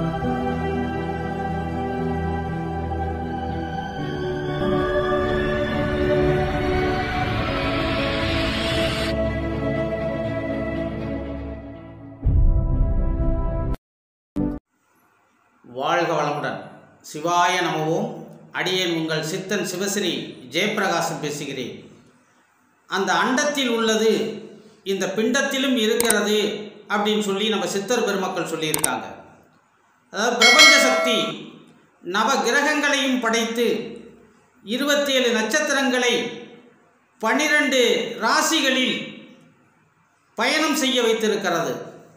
வாழ்க வளமுடன். சிவாய நமவோம். அடியேன் உங்கள் சித்தன் சிவஸ்ரீ ஜெயப்பிரகாசம் பேசுகிறேன். அந்த அண்டத்தில் உள்ளது இந்த பிண்டத்திலும் இருக்கிறது அப்படின்னு சொல்லி நம்ம சித்தர் பெருமக்கள் சொல்லியிருக்காங்க. அதாவது பிரபஞ்ச சக்தி நவ கிரகங்களையும் படைத்து 27 நட்சத்திரங்களை 12 ராசிகளில் பயணம் செய்ய வைத்திருக்கிறது.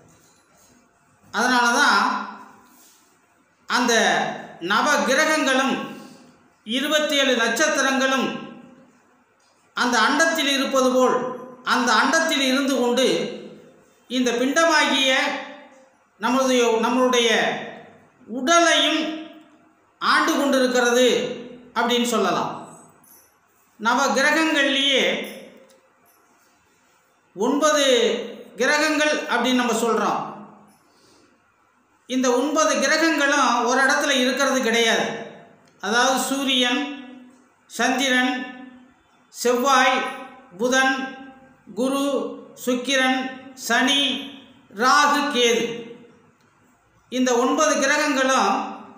அதனால தான் அந்த நவ கிரகங்களும் 27 நட்சத்திரங்களும் அந்த அண்டத்தில் இருப்பது போல் அந்த அண்டத்தில் இருந்து கொண்டு இந்த பிண்டமாகிய நம்மளுடைய உடலையும் ஆண்டு கொண்டிருக்கிறது அப்படின்னு சொல்லலாம். நவ கிரகங்கள்லேயே 9 கிரகங்கள் அப்படின்னு நம்ம சொல்கிறோம். இந்த 9 கிரகங்களும் ஒரு இடத்துல இருக்கிறது கிடையாது. அதாவது சூரியன், சந்திரன், செவ்வாய், புதன், குரு, சுக்கிரன், சனி, ராகு, கேது, இந்த 9 கிரகங்களும்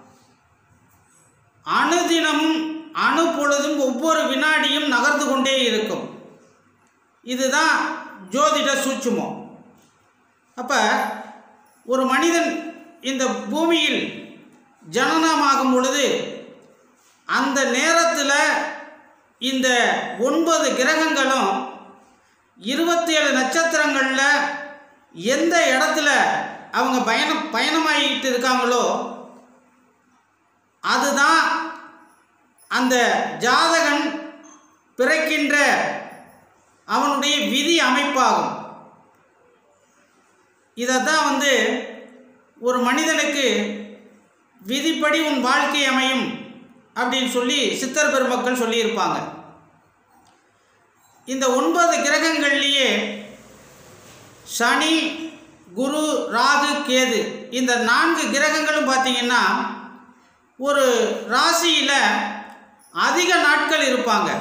அணுதினமும் அணுப்பொழுதும் ஒவ்வொரு வினாடியும் நகர்ந்து கொண்டே இருக்கும். இதுதான் ஜோதிட சூட்சுமம். அப்போ ஒரு மனிதன் இந்த பூமியில் ஜனனமாகும் பொழுது அந்த நேரத்தில் இந்த 9 கிரகங்களும் 27 நட்சத்திரங்களில் எந்த இடத்துல அவங்க பயணமாகிட்டு இருக்காங்களோ அதுதான் அந்த ஜாதகன் பிறக்கின்ற அவனுடைய விதி அமைப்பாகும். இதைத்தான் ஒரு மனிதனுக்கு விதிப்படி உன் வாழ்க்கை அமையும் அப்படின்னு சொல்லி சித்தர் பெருமக்கள் சொல்லியிருப்பாங்க. இந்த 9 கிரகங்கள்லேயே சனி, குரு, ராகு, கேது இந்த 4 கிரகங்களும் பார்த்திங்கன்னா ஒரு ராசியில் அதிக நாட்கள் இருப்பாங்க.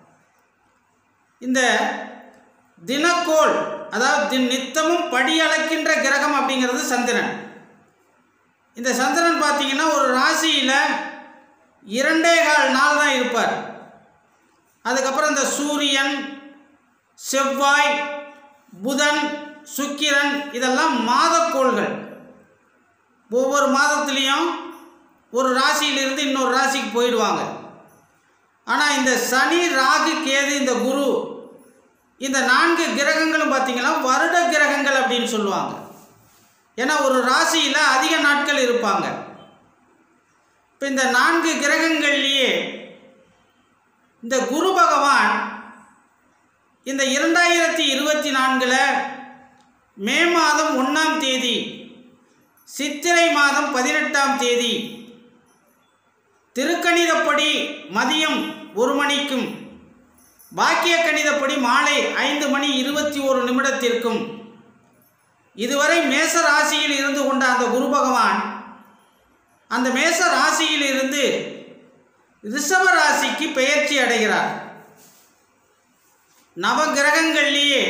இந்த தினக்கோள் அதாவது நித்தமும் படியளக்கின்ற கிரகம் அப்படிங்கிறது சந்திரன். இந்த சந்திரன் பார்த்திங்கன்னா ஒரு ராசியில் 2.25 நாள் தான் இருப்பார். அதுக்கப்புறம் இந்த சூரியன், செவ்வாய், புதன், சுக்கிரன் இதெல்லாம் மாதக்கோள்கள். ஒவ்வொரு மாதத்துலேயும் ஒரு ராசியிலிருந்து இன்னொரு ராசிக்கு போயிடுவாங்க. ஆனால் இந்த சனி, ராகு, கேது, இந்த குரு இந்த 4 கிரகங்களும் பார்த்திங்கன்னா வருட கிரகங்கள் அப்படின்னு சொல்லுவாங்க. ஏன்னா ஒரு ராசியில் அதிக நாட்கள் இருப்பாங்க. இப்போ இந்த 4 கிரகங்கள்லேயே இந்த குரு பகவான் இந்த 2024 மே மாதம் 1ஆம் தேதி, சித்திரை மாதம் 18ஆம் தேதி திருக்கணிதப்படி மதியம் 1 மணிக்கும் பாக்கிய கணிதப்படி மாலை 5:21 இதுவரை மேச ராசியில் இருந்து கொண்ட அந்த குரு பகவான் அந்த மேச ராசியில் இருந்து ரிஷப ராசிக்கு பெயர்ச்சி அடைகிறார். நவகிரகங்கள்லேயே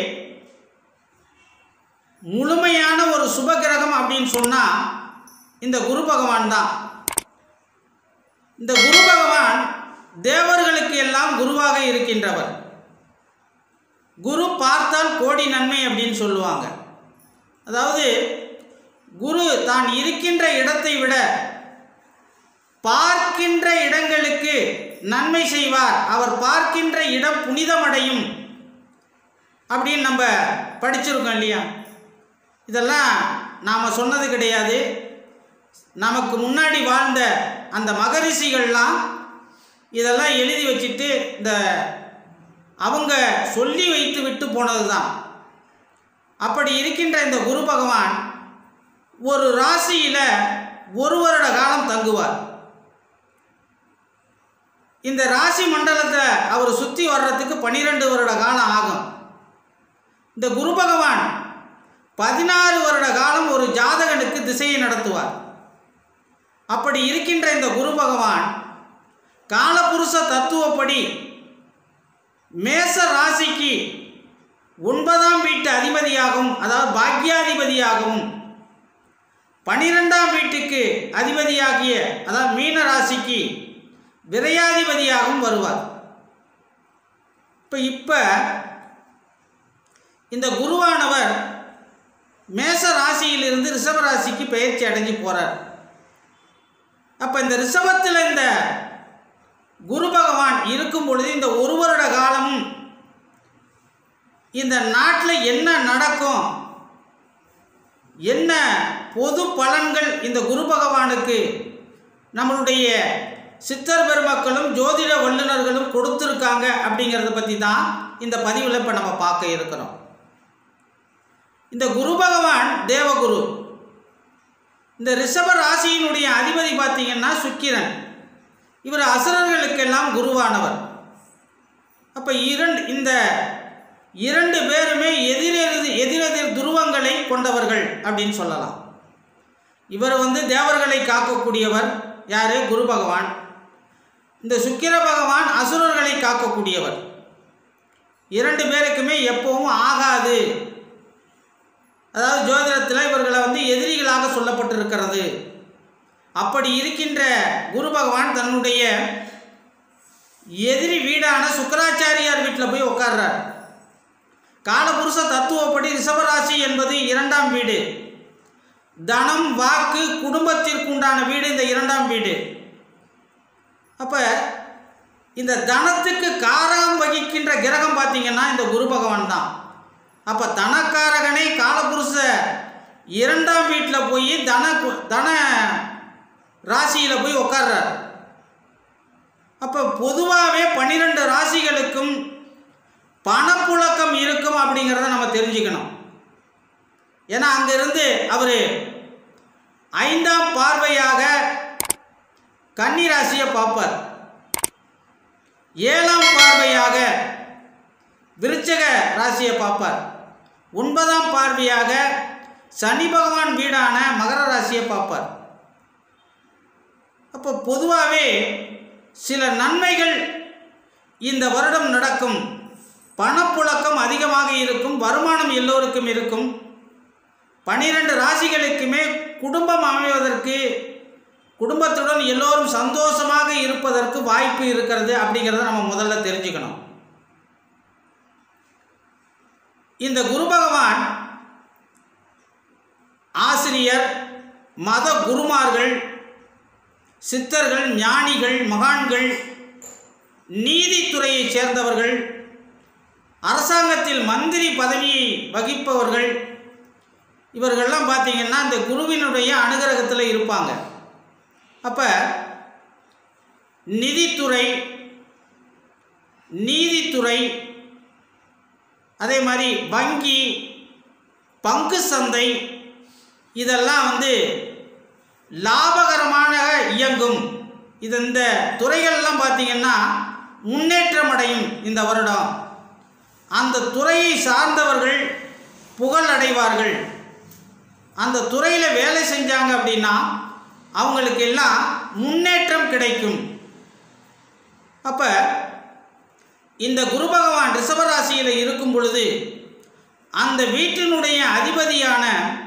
முழுமையான ஒரு சுப கிரகம் அப்படின்னு சொன்னால் இந்த குரு பகவான் தான். இந்த குரு பகவான் தேவர்களுக்கு எல்லாம் குருவாக இருக்கின்றவர். குரு பார்த்தால் கோடி நன்மை அப்படின்னு சொல்லுவாங்க. அதாவது குரு தான் இருக்கின்ற இடத்தை விட பார்க்கின்ற இடங்களுக்கு நன்மை செய்வார். அவர் பார்க்கின்ற இடம் புனிதமடையும் அப்படின்னு நம்ம படிச்சிருக்கோம் இல்லையா? இதெல்லாம் நாம் சொன்னது கிடையாது. நமக்கு முன்னாடி வாழ்ந்த அந்த மகரிஷிகள்லாம் இதெல்லாம் எழுதி வச்சுட்டு அவங்க சொல்லி வைத்து விட்டு போனது தான். அப்படி இருக்கின்ற இந்த குரு பகவான் ஒரு ராசியில் 1 வருட காலம் தங்குவார். இந்த ராசி மண்டலத்தை அவர் சுற்றி வர்றதுக்கு 12 வருட காலம் ஆகும். இந்த குரு பகவான் 16 வருட காலம் ஒரு ஜாதகனுக்கு திசையை நடத்துவார். அப்படி இருக்கின்ற இந்த குரு பகவான் காலபுருஷ தத்துவப்படி மேச ராசிக்கு 9ஆம் வீட்டு அதிபதியாகவும், அதாவது பாக்யாதிபதியாகவும், 12ஆம் வீட்டுக்கு அதிபதியாகிய, அதாவது மீன ராசிக்கு விரையாதிபதியாகவும் வருவார். இப்போ இந்த குருவானவர் மேச ராசியிலிருந்து ரிஷப ராசிக்கு பெயர்ச்சி அடைஞ்சு போகிறார். அப்போ இந்த ரிஷபத்தில் இந்த குரு பகவான் இருக்கும் பொழுது இந்த ஒரு வருட காலமும் இந்த நாட்டில் என்ன நடக்கும், என்ன பொது பலன்கள் இந்த குரு பகவானுக்கு நம்மளுடைய சித்தர் பெருமக்களும் ஜோதிட வல்லுநர்களும் கொடுத்துருக்காங்க அப்படிங்கிறத பற்றி தான் இந்த பதிவில் இப்போ நம்ம பார்க்க இருக்கிறோம். இந்த குரு பகவான் தேவகுரு. இந்த ரிஷப ராசியினுடைய அதிபதி பார்த்தீங்கன்னா சுக்கிரன். இவர் அசுரர்களுக்கெல்லாம் குருவானவர். அப்போ இந்த இரண்டு பேருமே எதிரெதிர் துருவங்களை கொண்டவர்கள் அப்படின்னு சொல்லலாம். இவர் தேவர்களை காக்கக்கூடியவர் யார்? குரு பகவான். இந்த சுக்கிர பகவான் அசுரர்களை காக்கக்கூடியவர். இரண்டு பேருக்குமே எப்பவும் ஆகாது. அதாவது ஜோதிடத்தில் இவர்களை எதிரிகளாக சொல்லப்பட்டிருக்கிறது. அப்படி இருக்கின்ற குரு பகவான் தன்னுடைய எதிரி வீடான சுக்கராச்சாரியார் வீட்டில் போய் உட்கார்றார். காலபுருஷ தத்துவப்படி ரிஷபராசி என்பது 2ஆம் வீடு. தனம், வாக்கு, குடும்பத்திற்கு உண்டான வீடு இந்த 2ஆம் வீடு. அப்போ இந்த தனத்துக்கு காரகம் வகிக்கின்ற கிரகம் பார்த்தீங்கன்னா இந்த குரு பகவான் தான். அப்போ தனக்காரகனை காலபுருஷ 2ஆம் வீட்டில் போய் தன ராசியில் போய் உட்கார்றார். அப்போ பொதுவாகவே 12 ராசிகளுக்கும் பணப்புழக்கம் இருக்கும் அப்படிங்கிறத நம்ம தெரிஞ்சுக்கணும். ஏன்னா அங்கிருந்து அவர் 5ஆம் பார்வையாக கன்னி ராசியை பார்ப்பார். 7ஆம் பார்வையாக விருச்சிக ராசியை பார்ப்பார். 9ஆம் பார்வையாக சனி பகவான் வீடான மகர ராசியை பார்ப்பார். அப்போ பொதுவாகவே சில நன்மைகள் இந்த வருடம் நடக்கும். பணப்புழக்கம் அதிகமாக இருக்கும். வருமானம் எல்லோருக்கும் இருக்கும். 12 ராசிகளுக்குமே குடும்பம் அமைவதற்கு, குடும்பத்துடன் எல்லோரும் சந்தோஷமாக இருப்பதற்கு வாய்ப்பு இருக்கிறது அப்படிங்கிறத நம்ம முதல்ல தெரிஞ்சுக்கணும். இந்த குரு பகவான் ஆசிரியர், மத குருமார்கள், சித்தர்கள், ஞானிகள், மகான்கள், நீதித்துறையை சேர்ந்தவர்கள், அரசாங்கத்தில் மந்திரி பதவியை வகிப்பவர்கள், இவர்கள்லாம் பார்த்திங்கன்னா இந்த குருவினுடைய அனுகிரகத்தில் இருப்பாங்க. அப்போ நிதித்துறை, நீதித்துறை, அதே மாதிரி வங்கி, பங்கு சந்தை, இதெல்லாம் லாபகரமாக இயங்கும். இந்த துறைகள்லாம் பார்த்திங்கன்னா முன்னேற்றம் அடையும் இந்த வருடம். அந்த துறையை சார்ந்தவர்கள் புகழ் அடைவார்கள். அந்த துறையில் வேலை செஞ்சாங்க அப்படின்னா அவங்களுக்கு எல்லாம் முன்னேற்றம் கிடைக்கும். அப்போ இந்த குரு பகவான் ரிஷபராசியில் இருக்கும் பொழுது அந்த வீட்டினுடைய அதிபதியான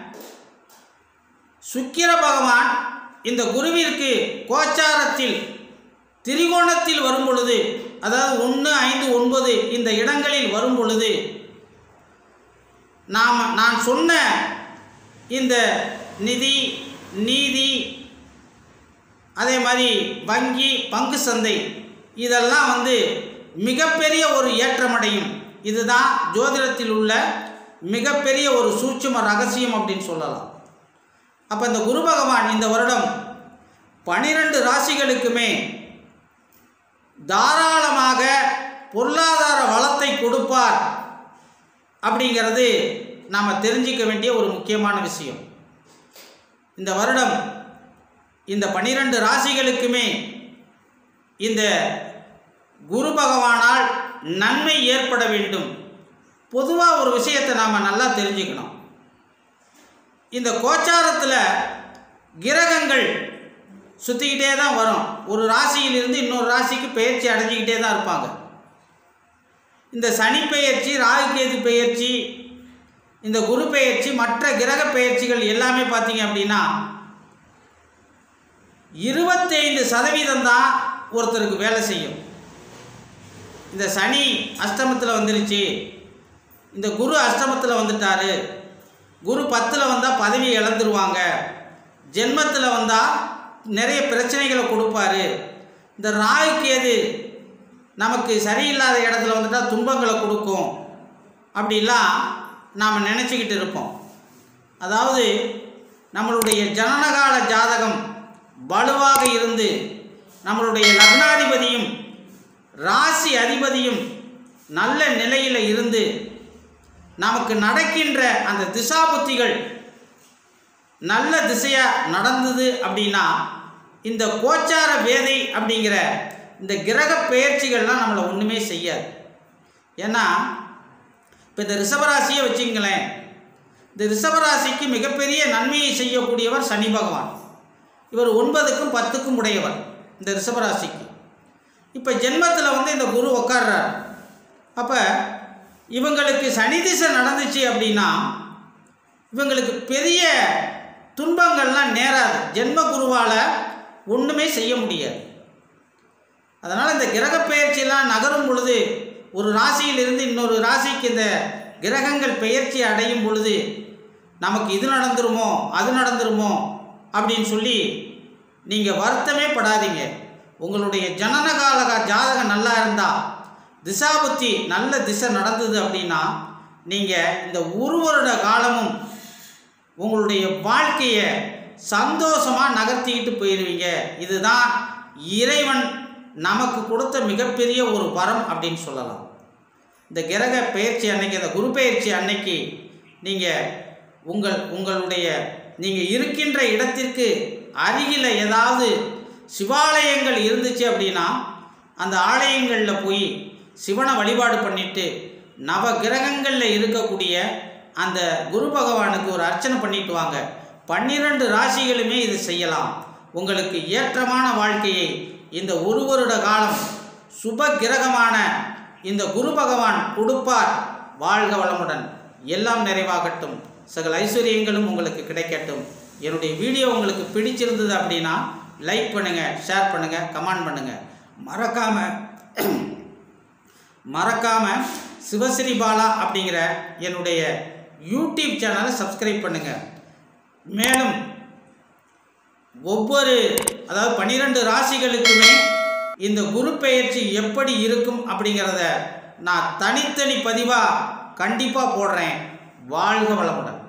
சுக்கிர பகவான் இந்த குருவிற்கு கோச்சாரத்தில் திரிகோணத்தில் வரும் பொழுது, அதாவது 1, 5, 9 இந்த இடங்களில் வரும் பொழுது நான் சொன்ன இந்த நிதி, நீதி, அதே மாதிரி வங்கி, பங்கு சந்தை, இதெல்லாம் மிகப்பெரிய ஒரு ஏற்றமடையும். இதுதான் ஜோதிடத்தில் உள்ள மிகப்பெரிய ஒரு சூட்சும ரகசியம் அப்படின்னு சொல்லலாம். அப்போ இந்த குரு பகவான் இந்த வருடம் 12 ராசிகளுக்குமே தாராளமாக பொருளாதார வளத்தை கொடுப்பார் அப்படிங்கிறது நாம் தெரிஞ்சிக்க வேண்டிய ஒரு முக்கியமான விஷயம். இந்த வருடம் இந்த 12 ராசிகளுக்குமே இந்த குரு பகவானால் நன்மை ஏற்பட வேண்டும். பொதுவாக ஒரு விஷயத்தை நாம் நல்லா தெரிஞ்சுக்கணும். இந்த கோச்சாரத்தில் கிரகங்கள் சுற்றிக்கிட்டே தான் வரும். ஒரு ராசியிலிருந்து இன்னொரு ராசிக்கு பெயர்ச்சி அடைஞ்சிக்கிட்டே தான் இருப்பாங்க. இந்த சனி பெயர்ச்சி, ராகு கேது பெயர்ச்சி, இந்த குரு பெயர்ச்சி, மற்ற கிரக பெயர்ச்சிகள் எல்லாமே பார்த்தீங்க அப்படின்னா 25% தான் ஒருத்தருக்கு வேலை செய்யும். இந்த சனி அஷ்டமத்தில் வந்துருச்சு, இந்த குரு அஷ்டமத்தில் வந்துட்டாரு, குரு 10ல் வந்தால் பதவி இழந்துருவாங்க, ஜென்மத்தில் வந்தால் நிறைய பிரச்சனைகளை கொடுப்பாரு, இந்த ராகு கேது நமக்கு சரியில்லாத இடத்துல வந்துட்டால் துன்பங்களை கொடுக்கும் அப்படிலாம் நாம் நினச்சிக்கிட்டு இருப்போம். அதாவது நம்மளுடைய ஜனனகால ஜாதகம் வலுவாக இருந்து நம்மளுடைய லக்னாதிபதியும் ராசி அதிபதியும் நல்ல நிலையில் இருந்து நமக்கு நடக்கின்ற அந்த திசாபுத்திகள் நல்ல திசையாக நடந்தது அப்படின்னா இந்த கோச்சார வேதை அப்படிங்கிற இந்த கிரக பெயர்ச்சிகள்லாம் நம்மளை ஒன்றுமே செய்யாது. ஏன்னா இப்போ இந்த ரிஷபராசியை வச்சுங்களேன், இந்த ரிஷபராசிக்கு மிகப்பெரிய நன்மையை செய்யக்கூடியவர் சனி பகவான். இவர் 9க்கும் 10க்கும் உடையவர் இந்த ரிஷபராசிக்கு. இப்போ ஜென்மத்தில் வந்து இந்த குரு உட்கார்றார். அப்போ இவங்களுக்கு சனி திசை நடந்துச்சு அப்படின்னா இவங்களுக்கு பெரிய துன்பங்கள்லாம் நேராது. ஜென்ம குருவால் ஒன்றுமே செய்ய முடியாது. அதனால் இந்த கிரக பெயர்ச்சியெல்லாம் நகரும் பொழுது ஒரு ராசியிலிருந்து இன்னொரு ராசிக்கு இந்த கிரகங்கள் பெயர்ச்சி அடையும் பொழுது நமக்கு இது நடந்துருமோ அது நடந்துருமோ அப்படின்னு சொல்லி நீங்கள் வருத்தமே படாதீங்க. உங்களுடைய ஜனனகால ஜாதகம் நல்லா இருந்தால், திசாபுத்தி நல்ல திசை நடந்தது அப்படின்னா நீங்கள் இந்த ஒரு வருட காலமும் உங்களுடைய வாழ்க்கையை சந்தோஷமாக நகர்த்திக்கிட்டு போயிடுவீங்க. இதுதான் இறைவன் நமக்கு கொடுத்த மிகப்பெரிய ஒரு வரம் அப்படின்னு சொல்லலாம். இந்த கிரக பெயர்ச்சி அன்னைக்கு, இந்த குரு பெயர்ச்சி அன்னைக்கு நீங்கள் உங்களுடைய நீங்கள் இருக்கின்ற இடத்திற்கு அருகில் ஏதாவது சிவாலயங்கள் இருந்துச்சு அப்படின்னா அந்த ஆலயங்களில் போய் சிவனை வழிபாடு பண்ணிவிட்டு நவ கிரகங்களில் இருக்கக்கூடிய அந்த குரு பகவானுக்கு ஒரு அர்ச்சனை பண்ணிட்டு வாங்க. 12 ராசிகளுமே இது செய்யலாம். உங்களுக்கு ஏற்றமான வாழ்க்கையை இந்த ஒரு வருட காலம் சுப கிரகமான இந்த குரு பகவான் கொடுப்பார். வாழ்க வளமுடன், எல்லாம் நிறைவாகட்டும், சகல ஐஸ்வர்யங்களும் உங்களுக்கு கிடைக்கட்டும். என்னுடைய வீடியோ உங்களுக்கு பிடிச்சிருந்தது அப்படின்னா லைக் பண்ணுங்கள், ஷேர் பண்ணுங்கள், கமெண்ட் பண்ணுங்கள். மறக்காமல் சிவஸ்ரீ பாலா அப்படிங்கிற என்னுடைய யூடியூப் சேனலை சப்ஸ்கிரைப் பண்ணுங்கள். மேலும் அதாவது 12 ராசிகளுக்குமே இந்த குரு பெயர்ச்சி எப்படி இருக்கும் அப்படிங்கிறத நான் தனித்தனி பதிவாக கண்டிப்பாக போடுறேன். வாழ்க வளமுடன்.